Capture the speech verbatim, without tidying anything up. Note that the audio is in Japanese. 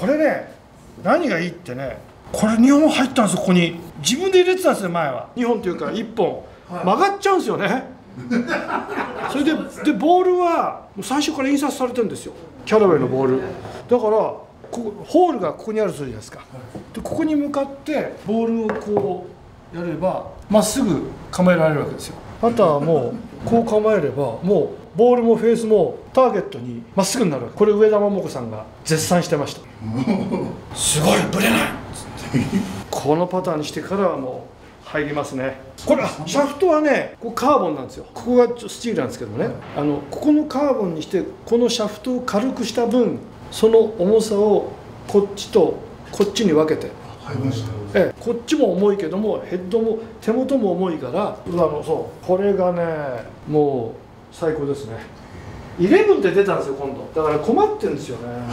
これね何がいいってね、これにほん入ったんですよ。ここに自分で入れてたんですよ前は。にほんっていうかいっぽん曲がっちゃうんですよね。それででボールはもう最初から印刷されてるんですよ、キャラウェイのボールだから。ここホールがここにあるとするじゃないですか。でここに向かってボールをこうやればまっすぐ構えられるわけですよ。あとはもうこう構えればもうボールもフェースもターゲットにまっすぐになるわけ。これ上田桃子さんが絶賛してました。すごいブレないっつってこのパターンにしてからはもう入りますね。これシャフトはねここカーボンなんですよ。ここがスチールなんですけどね、あのここのカーボンにしてこのシャフトを軽くした分その重さをこっちとこっちに分けて、ええ、こっちも重いけどもヘッドも手元も重いから、あのそうこれがねもう最高ですね。じゅういちって出たんですよ今度。だから困ってるんですよね。